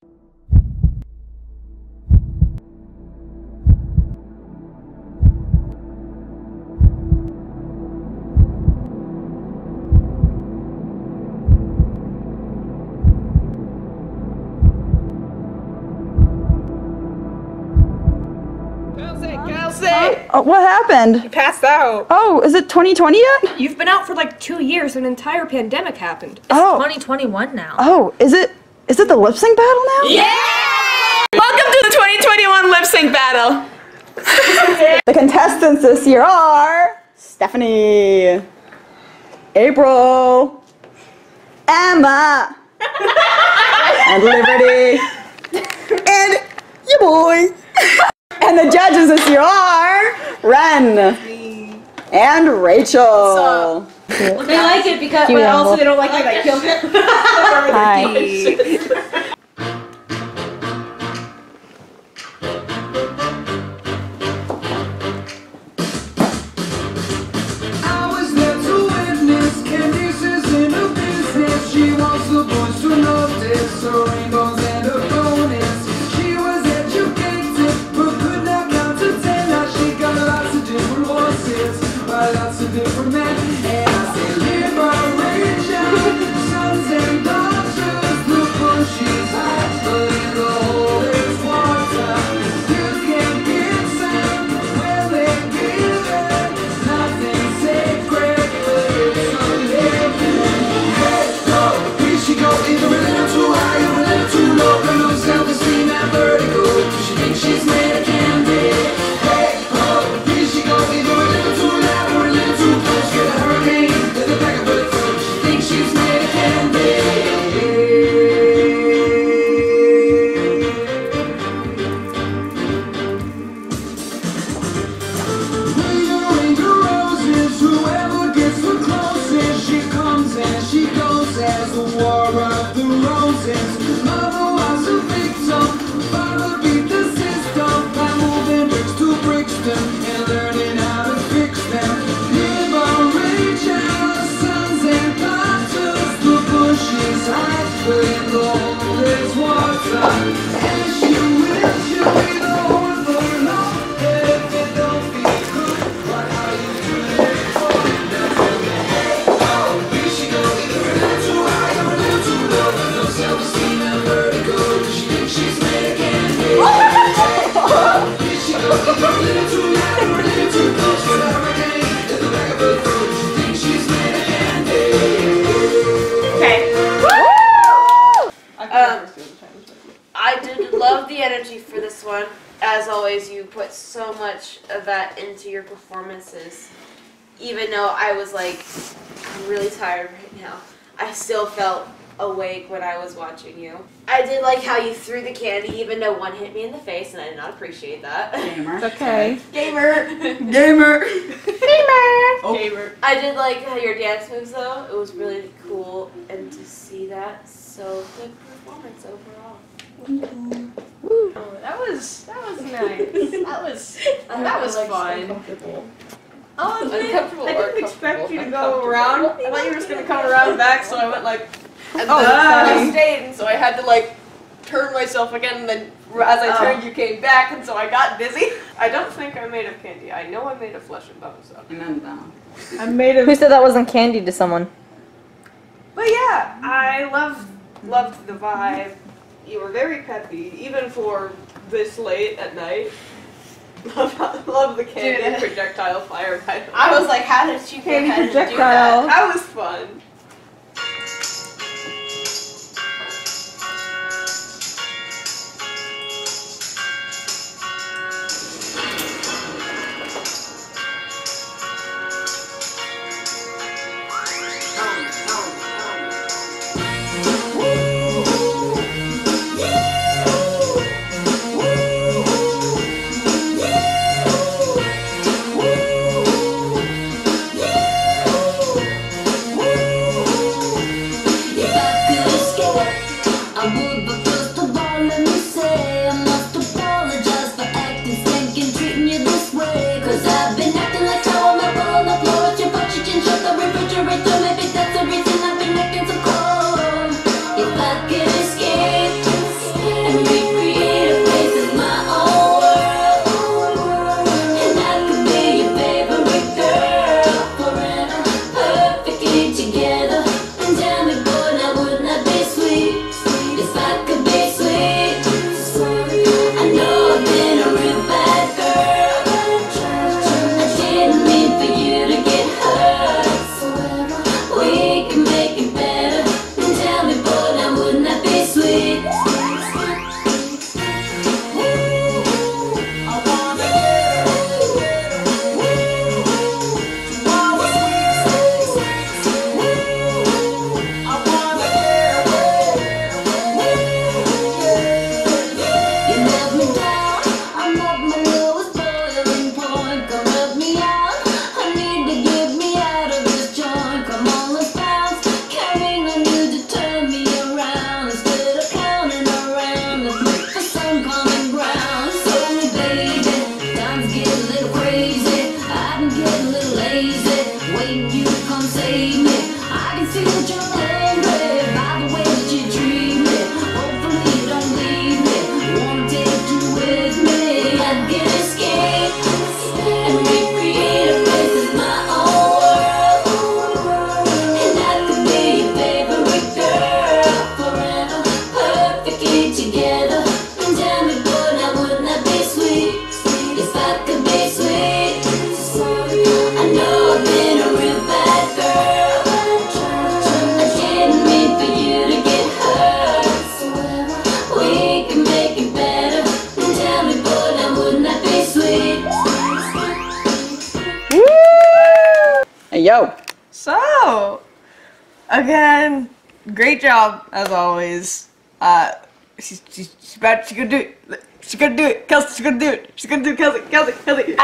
Kelsey! Oh, what happened? You passed out. Oh, is it 2020 yet? You've been out for like 2 years. An entire pandemic happened. It's 2021 now. Oh, is it the lip sync battle now? Yeah! Welcome to the 2021 lip sync battle. The contestants this year are Stefani, April, Emma, and Liberty, and your boy. And the judges this year are Ren and Rachel. They like it because, but also they don't like it. I killed it. Hi. I was there to witness Candice is in her business. She wants the boys to notice her rainbows and her bonus. She was educated but could not count to 10. Now she got lots of different horses by lots of different men. And I say liberation, sons and daughters, the bushes hide, but in the hole is water. You can get some when they give it. Nothing sacred, but it's unlimited. Hey, go, here she go, either a little too high or a little too low. Got no self-esteem and vertigo. She thinks she's made of candy. Hey, go, here she go, either a little too loud or a little too close. Get a hurricane, let the back of her throat. She thinks she's made of candy. Ranger roses, whoever gets the closest, she comes and she goes as the war of the roses. Mother was a victim, father beat the system by moving bricks to Brixton and learning how to fix them. Liberation, sons and daughters, the bushes hide, but in the hole there's water. And she will be the whole for long, and if it don't feel good, what are you doing it for? Now tell me, hey, oh, here she go, either a little too high or a little too low. Got no self-esteem and vertigo. She thinks she's made of candy. Hey, oh, here she go, either a little too loud or a little too close. Get a hurricane in the back of her throat. She thinks she's made of candy. Okay. I did love the energy for this one. As always, you put so much of that into your performances. Even though I was like, I'm really tired right now, I still felt awake when I was watching you. I did like how you threw the candy even though one hit me in the face, and I did not appreciate that. Gamer. Okay. Gamer! Gamer. Gamer. I did like how your dance moves though. It was really cool, and to see that, so good performance overall. Oh, that was nice. That was fun. I'll admit, Uncomfortable I or didn't expect you to comfortable? go around. I thought you were just gonna come around back, so I went like, And oh, then I nice. stayed, and so I had to like turn myself again, and then as I turned, you came back, and so I got dizzy. I don't think I'm made of candy. I know I'm made of flesh and bone, so. I'm made of. Who said that wasn't candy to someone? But yeah, I loved the vibe. You were very peppy, even for this late at night. Love the candy Dude. projectile fire. I was like, how did she Candy get to do projectile. that? That was fun. be together. And tell me, boy, now wouldn't that be sweet? If I could be sweet. I know I've been a real bad girl. I didn't mean for you to get hurt. We can make it better. And tell me, boy, now wouldn't that be sweet? Hey, yo. So, again, great job as always. She's gonna do it. She's gonna do it. Kelsey, she's gonna do it. She's gonna do it. Kelsey.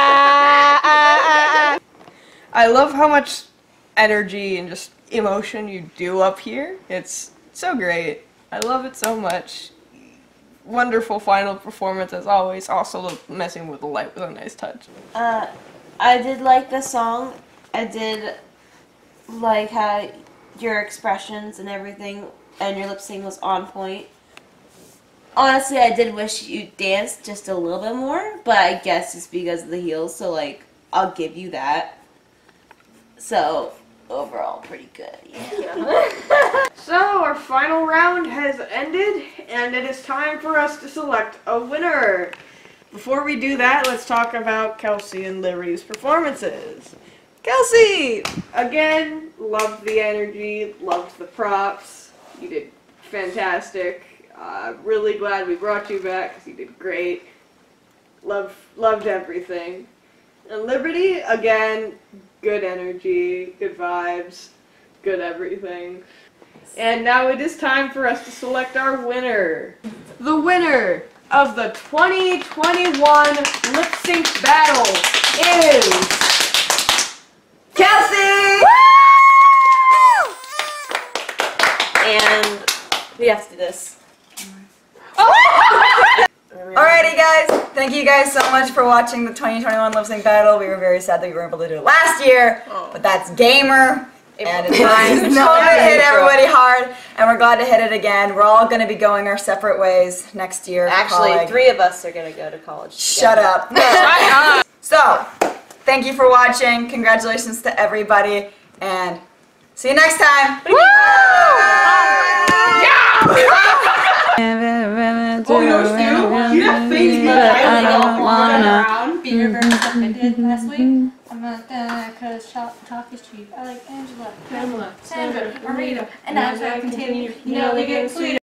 I love how much energy and just emotion you do up here. It's so great. I love it so much. Wonderful final performance as always. Also, messing with the light was a nice touch. I did like the song. I did like how your expressions and everything and your lip sync was on point. Honestly, I did wish you danced just a little bit more, but I guess it's because of the heels, so like, I'll give you that. So, overall, pretty good, yeah. So, our final round has ended, and it is time for us to select a winner. Before we do that, let's talk about Kelsey and Liberty's performances. Kelsey! Again, loved the energy, loved the props. You did fantastic. Really glad we brought you back because you did great. Loved everything. And Liberty, again, good energy, good vibes, good everything. And now it is time for us to select our winner. The winner of the 2021 Lip Sync Battle is Kelsey! And we have to do this. Alrighty, guys. Thank you guys so much for watching the 2021 Lip Sync Battle. We were very sad that we weren't able to do it last year, but that's gamer. And it's fine. We know it hit everybody hard, and we're glad to hit it again. We're all going to be going our separate ways next year. Actually, 3 of us are going to go to college. Shut up. So, thank you for watching. Congratulations to everybody, and see you next time. Woo! Oh, yours too? You have face, but I don't wanna. Be reversed like I did last week. I'm not gonna cause talk is cheap. I like Angela, Pamela, Sandra, Marita, and as I continue, you know they get sweeter.